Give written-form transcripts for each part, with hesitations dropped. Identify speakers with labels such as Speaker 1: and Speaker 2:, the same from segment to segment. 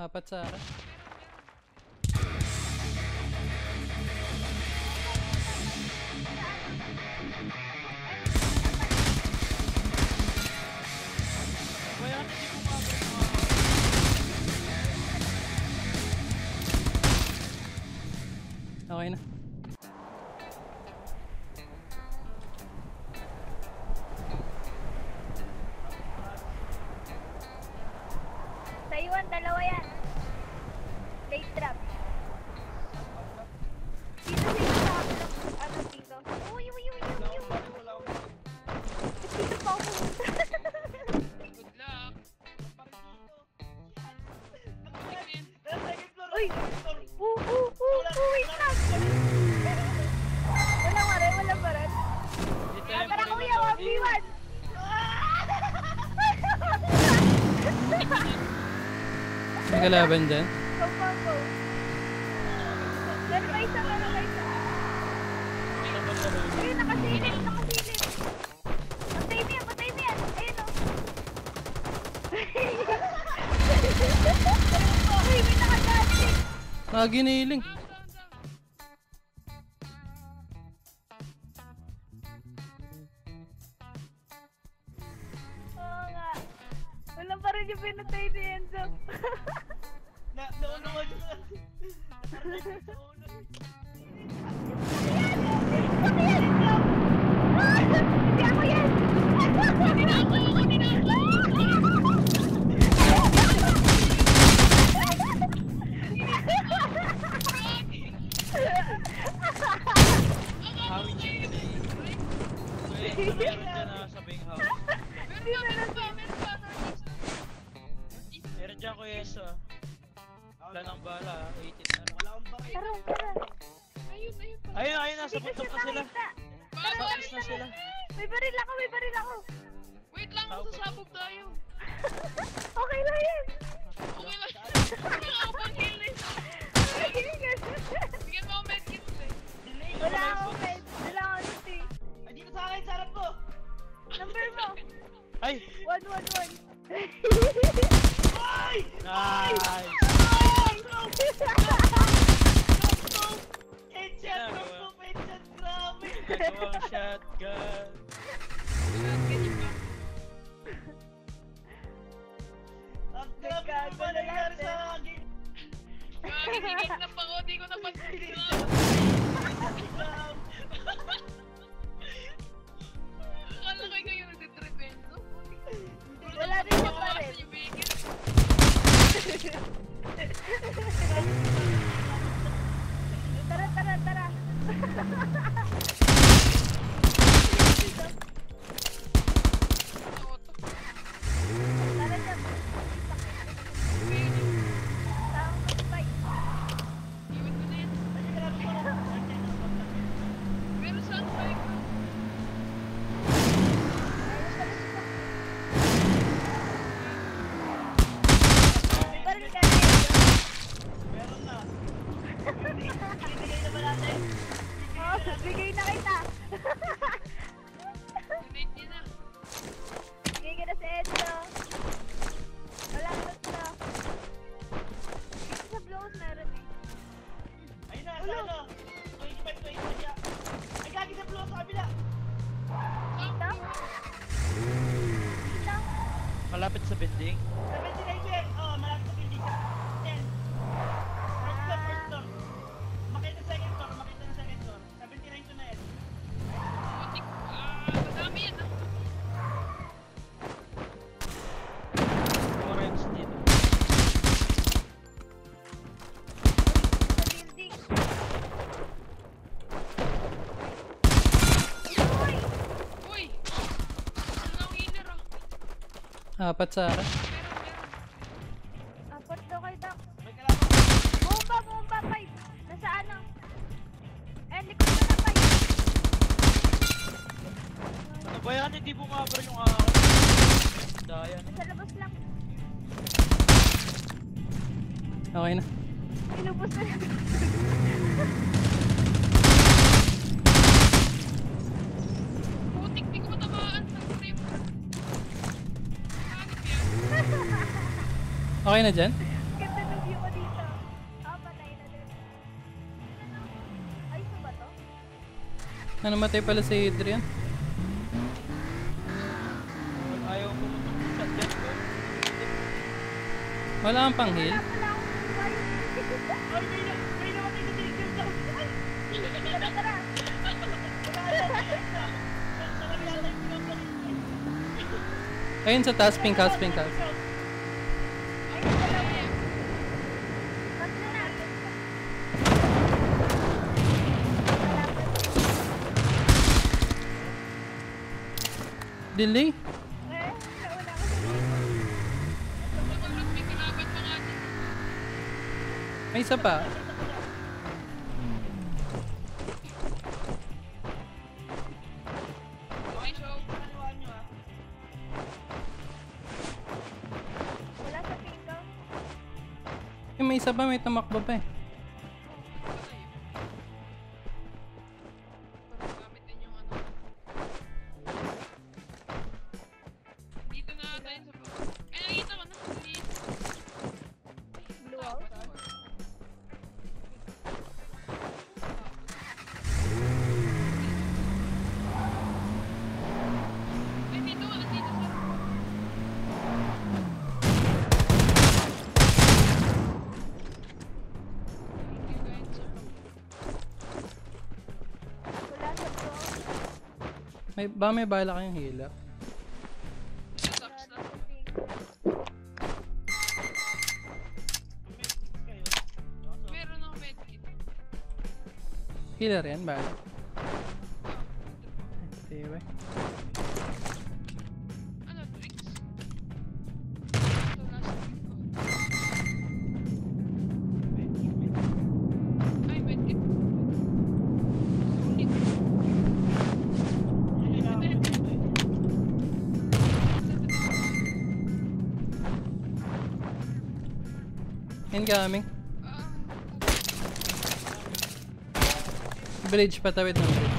Speaker 1: Apat sa akin. Okay na.
Speaker 2: Sa iwan, dalawa yan. Late trap. Dito sa ano dito? Uy! Dito pa ako.
Speaker 3: Good luck.
Speaker 2: Uy! Wait lang! Wala pa rin. Para kuya, 1v1!
Speaker 1: May kalaban dyan.
Speaker 2: Go. Meron pa isa. Ayun, nakasilip. Patay mo yan. Ayun o. Uy, may nakagaling.
Speaker 1: Giniling.
Speaker 2: Oo nga. Wala pa rin yung pinatay ni Enzo.
Speaker 4: Nauna ko dyan.
Speaker 2: Hindi ako yan!
Speaker 3: Kunin ako!
Speaker 4: Hawin siya yun eh. Meron dyan sabing house.
Speaker 3: Meron pa.
Speaker 4: Meron dyan ko yeso ah. Wala nang bala ah. 18 na lang. Wala akong bakit.
Speaker 2: Tara.
Speaker 4: Ayun, nasa bundok na sila. Sa alis na sila.
Speaker 2: May baril ako.
Speaker 3: Wait lang, masasabog tayo.
Speaker 2: Okay lang yan.
Speaker 3: Okay lang. Wala ako pang heal eh. Bigyan mo ako medkit eh.
Speaker 2: Wala akong med. Wala akong loot eh.
Speaker 4: Ay, dito sa akin, sarap ko.
Speaker 2: Number mo.
Speaker 4: Ay!
Speaker 2: 111.
Speaker 4: Ay! Nice! Headshot, grabe! Nagawang shotgun. Ang grabe mo ba nangyari sa akin?
Speaker 3: Nagiginap ako, di ko napansin. Akala ko ikaw yung nagtitrependo.
Speaker 2: Wala rin siya pa rin.
Speaker 3: Yung bigil.
Speaker 2: Tara. Tara dyan. Taong mag-fight.
Speaker 3: Iwan ko na yan. Meron saan tayo?
Speaker 2: Baril ka na yun.
Speaker 4: Meron na. Binigay na ba natin?
Speaker 2: Oo, bigay na kita.
Speaker 3: Donate niya na.
Speaker 2: Bigay ka na sa Enzo. Walang loot na. Dito sa blows meron eh.
Speaker 4: Ayun na, sa ano? 25 siya. Ay, gagi sa blow sa kabila.
Speaker 2: Dito? Dito?
Speaker 1: Malapit sa building.
Speaker 4: 79 sir. Oh, malapit sa building siya. 10. First floor. Makita sa second floor. 79 to na yan.
Speaker 3: Putik. Madami yan ah.
Speaker 4: Orange dito.
Speaker 2: Sa building. Uy!
Speaker 3: Uy! Ano ang healer ah?
Speaker 1: Apat sa akin.
Speaker 2: Apat daw kay Doc.
Speaker 4: May kalaban.
Speaker 2: Bomba, 5. Nasa ano? Likod na na 5.
Speaker 4: Ano ba yan? Hindi bumabra yung akin. Dayan.
Speaker 2: Nasa labas lang.
Speaker 1: Okay na.
Speaker 2: Inubos na lang.
Speaker 3: Putik, di ko matamaan. Nag-trip. Hanip yan.
Speaker 1: Okay na dyan?
Speaker 2: Ganda ng
Speaker 1: Namatay pala si Adrian.
Speaker 5: Ayaw ko shot dyan ko.
Speaker 1: Wala kang pang heal.
Speaker 2: Wala akong buhay.
Speaker 4: Ay, may namatay na tigil daw. Ay,
Speaker 2: Tara, tara.
Speaker 4: wala yan. Sarap yata yung pinapalito.
Speaker 1: Ayun sa taas, pink house, pink house.
Speaker 2: Ay, dalawa. Tatlo na.
Speaker 1: Delay?
Speaker 2: Eh, wala ko.
Speaker 3: May kalaban pa nga dito.
Speaker 1: May isa pa.
Speaker 3: Okay, so,
Speaker 4: Kaliwaan nyo ah.
Speaker 2: Wala sa pinto.
Speaker 1: Eh, may isa pa, may tumakbo pa eh.
Speaker 3: patay. Parang gamit din yung ano. Dito na tayo sa baba. Ay, nakita ko na. Dito.
Speaker 2: Blue house.
Speaker 3: Ay, dito ka. Dito sa... Thank you, guys, sir.
Speaker 2: Wala sa blue house.
Speaker 1: May bala kayong hila.
Speaker 3: Sucks na.
Speaker 2: Wala sa pinto.
Speaker 4: Kayo.
Speaker 3: Meron akong medkit.
Speaker 1: Healer yan, bala.
Speaker 3: Ah,
Speaker 1: Anyway.
Speaker 3: ano, tricks? Ito, last week ko. Ay, medkit. Sulit.
Speaker 1: Incoming.
Speaker 3: Ah,
Speaker 1: Bridge, patawid ng bridge.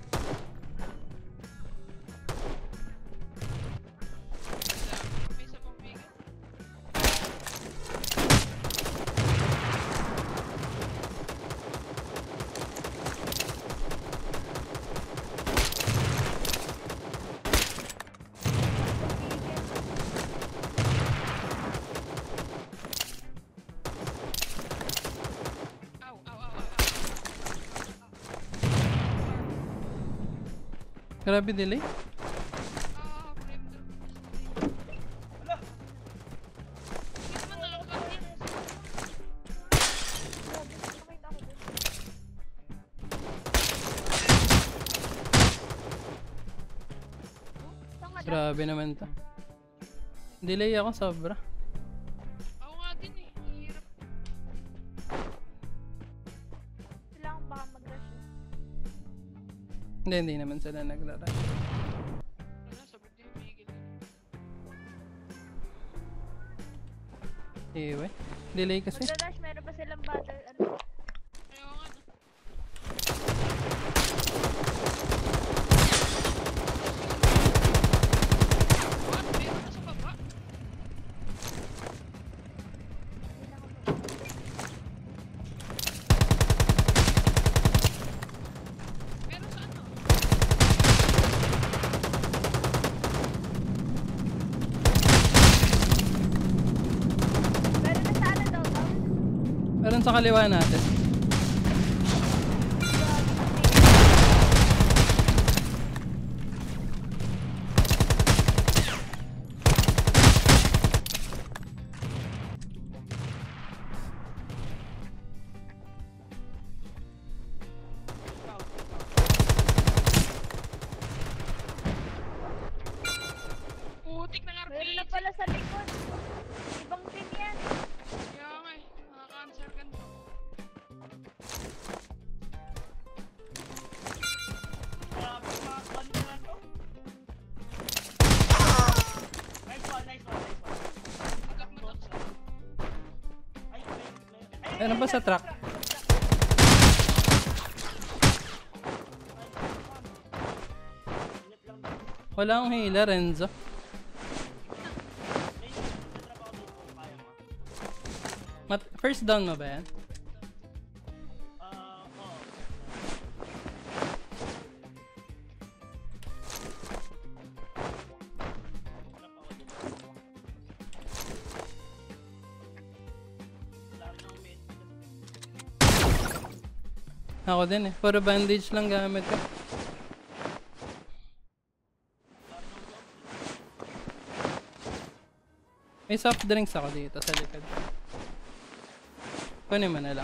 Speaker 3: may isa pang vegan. Ow, ow, ow, ow,
Speaker 1: Grabe delay.
Speaker 3: ow. Ah, flame drop.
Speaker 4: Wala.
Speaker 3: Hindi naman nakakahit.
Speaker 2: Grabe, nakita ko dun. Saan ka daw?
Speaker 1: Grabe naman to. Delay ako sobra.
Speaker 3: Ako nga din eh. Hirap.
Speaker 2: Kailangan baka mag-rush eh.
Speaker 1: Hindi naman sila nagra-rush.
Speaker 3: Wala, sabit din yung Miguel.
Speaker 1: Anyway. Delay kasi.
Speaker 2: Mag-rush, meron pa silang battle. Ano?
Speaker 3: Ayaw nga no. What? Meron na sa baba?
Speaker 2: Hindi na ako mag-
Speaker 3: Meron sa ano?
Speaker 2: Meron na sa ano daw daw?
Speaker 1: Meron sa kaliwa natin.
Speaker 3: Putik ng RPG.
Speaker 2: Meron na pala sa likod. Ibang team yan.
Speaker 3: Kaya nga eh. Nakaka-answer ka na.
Speaker 4: Grabe, mga one na lang to. Nice one, nice one, nice one.
Speaker 3: Matak.
Speaker 4: Ay, may.
Speaker 1: Meron ba sa truck?
Speaker 4: Init lang daw.
Speaker 1: Wala akong healer, Renzo.
Speaker 4: May natrabaho dito kung kaya mo.
Speaker 1: First down mo ba yan?
Speaker 4: Oo.
Speaker 1: Ako din eh. Puro bandage lang gamit ko. May soft drinks ako dito sa likod. Kunin mo na lang.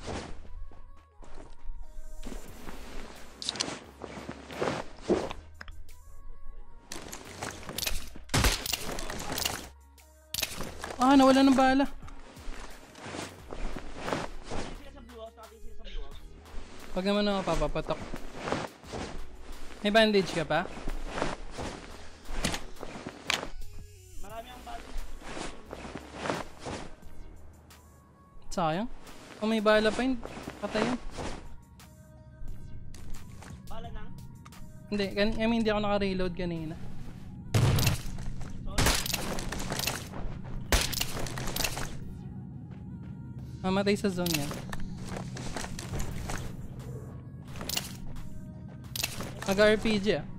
Speaker 1: Ah, nawala ng bala.
Speaker 4: Sila sa blue house, nakating sila sa blue house.
Speaker 1: Pag naman ako papapatok. May bandage ka pa?
Speaker 4: Marami ang bali.
Speaker 1: Sayang. Kung may bala pa yun, patay yun.
Speaker 4: Bala nang.
Speaker 1: Hindi, hindi ako naka-reload kanina. Mamatay sa zone yan. Mag-RPG ah.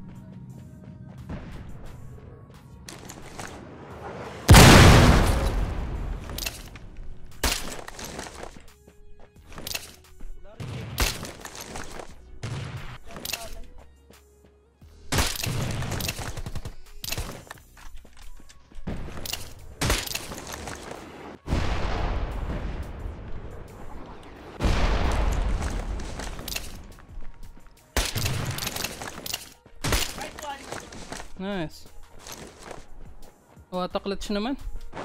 Speaker 1: Nice. Auto clutch naman.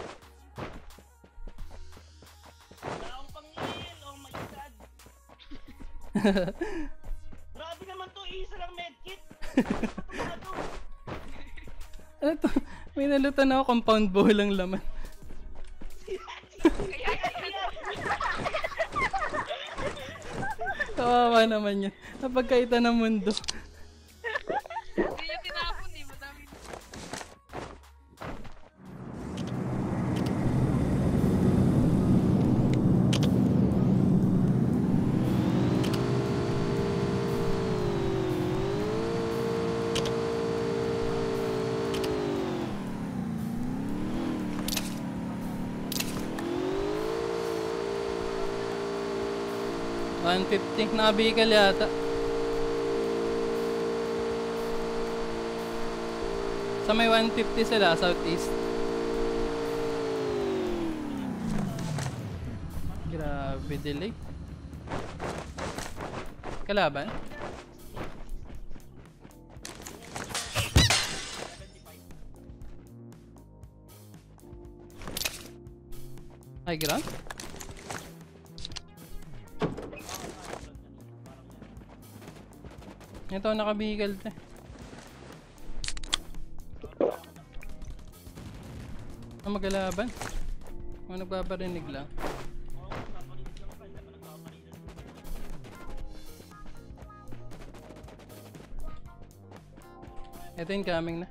Speaker 4: Wala akong pang-heal. Oh my god. Grabe naman to. Isa lang medkit. Ano to?
Speaker 1: Ano to? May nalutan ako, compound bow lang laman. Kawawa naman yan. Napagkaita ng mundo.
Speaker 3: Hindi niya tinapon eh. Madami na.
Speaker 1: $150 nakabikal yata. Sa may 150 sila, southeast. Grabe delay. Kalaban? High ground? Ito nakabihikal te. Ang magalaban. Kung nagpaparinig lang. Ito incoming na.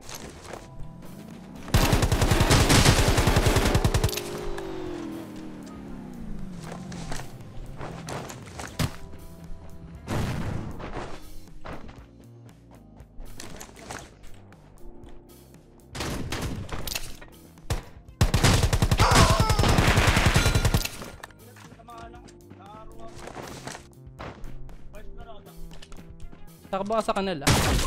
Speaker 1: Takbo ka sa kanila.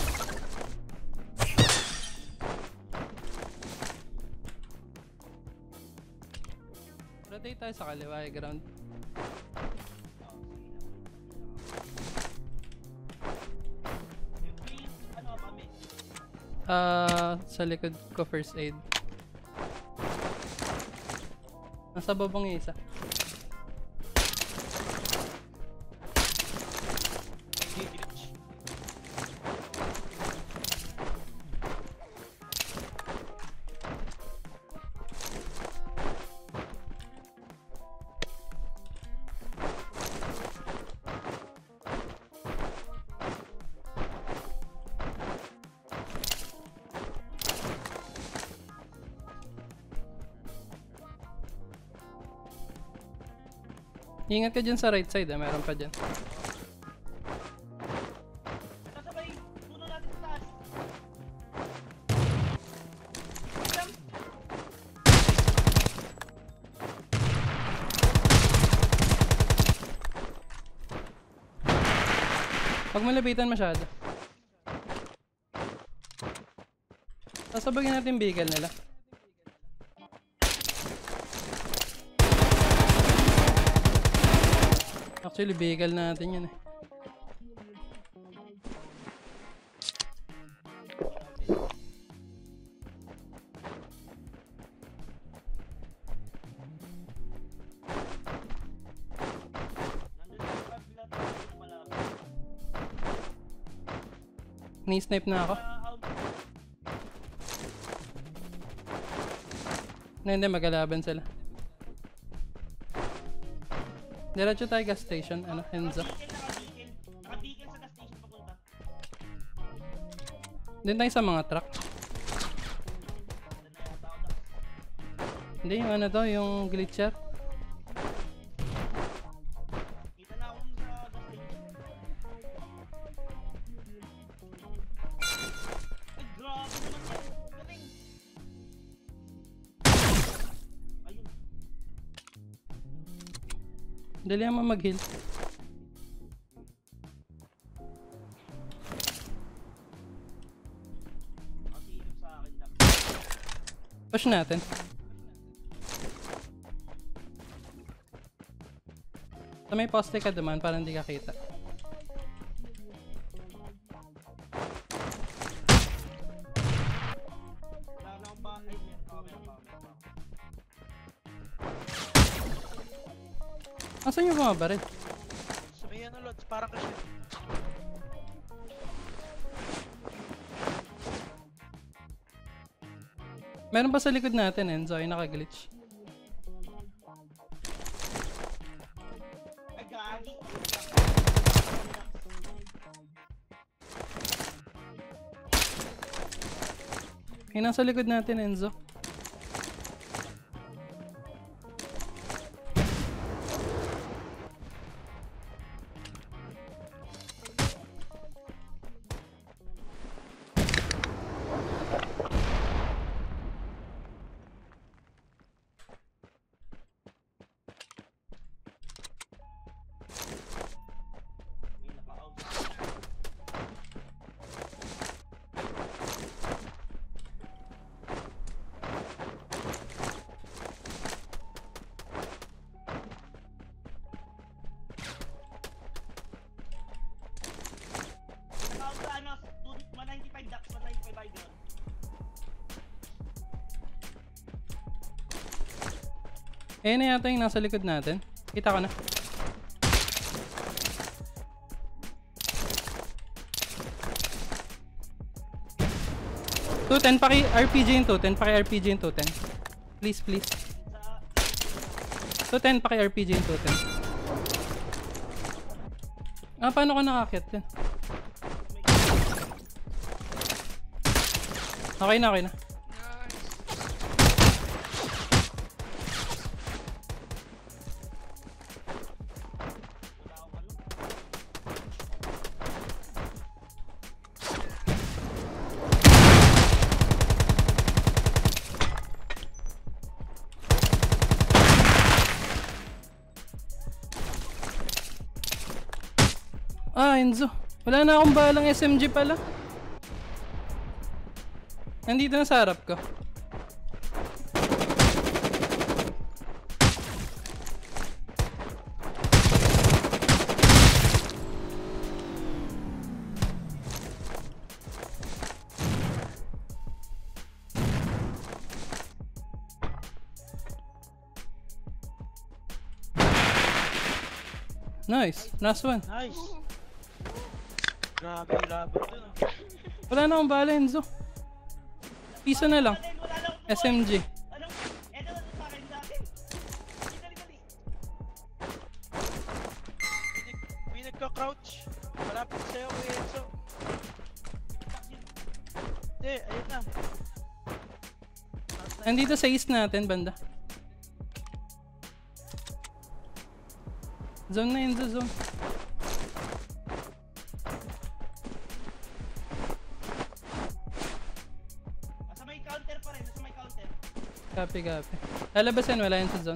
Speaker 1: Rotate tayo sa kaliwa, high ground. Sa likod ko first aid. Nasa babang isa. Ingat ka dyan sa right side, meron pa dyan.
Speaker 4: Kasabay, puno natin sa taas.
Speaker 1: Pag malapitan masyado. Sasabagin natin vehicle nila. Actually, vehicle natin yun eh. Ni-snipe na ako. Hindi, magkalaban sila. Diretso tayo gas station, ano, Enzo.
Speaker 4: Naka-beacon sa gas station papunta.
Speaker 1: Doon tayo sa mga truck. Hindi, yung ano to, yung glitcher.
Speaker 4: Kita na ako sa gas station. Ay, grabe naman yan. Galing. Ayun.
Speaker 1: Dali naman mag-heal.
Speaker 4: Masilip sa akin lang.
Speaker 1: Push natin. Sa may poste ka duman para hindi ka kita.
Speaker 4: Wala na akong bahay. Meron pa.
Speaker 1: Asan yung mga baril?
Speaker 5: So may ano lods, parang kasi.
Speaker 1: Meron pa sa likod natin, Enzo, ay naka-glitch.
Speaker 4: Ay, gagi.
Speaker 1: Ay, nasa likod natin, Enzo.
Speaker 4: May naka-out. Naka-out sa ano, 195 ducks, 195 by ground.
Speaker 1: Eh, na yata yung nasa likod natin. Kita ko na. Two-10, paki-RPG yung 210, paki-RPG yung 210. Please, please.
Speaker 4: Sa
Speaker 1: 210, paki-RPG yung 210. Ah, paano ka nakakit yan? Okay na, okay na.
Speaker 3: Nice.
Speaker 4: wala akong ano.
Speaker 1: Ah, Enzo. Wala na akong balang SMG pala. Nandito na sa harap ko. Nice. Last one.
Speaker 5: Nice! Grabe yung laban dun ah.
Speaker 1: Wala na akong bala, Enzo. Piso na lang.
Speaker 4: Wala lang ako.
Speaker 1: SMG.
Speaker 4: Ano? Eto na sa akin sa akin. Dali.
Speaker 5: May nagka-crouch. Malapit sa'yo, Kuya Enzo. Hindi, ayun na.
Speaker 1: Nandito sa east natin, banda. Zone na, Enzo, zone.
Speaker 4: Nasa may counter pa rin. Nasa may counter.
Speaker 1: Copy, copy. Lalabasan, wala yan sa zone.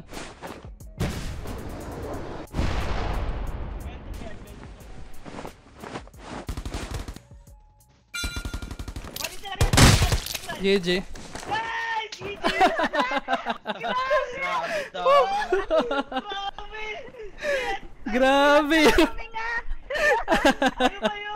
Speaker 4: Counter yan.
Speaker 1: GG.
Speaker 4: Guys! GG!
Speaker 5: Grabe to.
Speaker 4: Grabe!
Speaker 1: Grabe.
Speaker 2: Kami nga!
Speaker 4: Ano ba yun?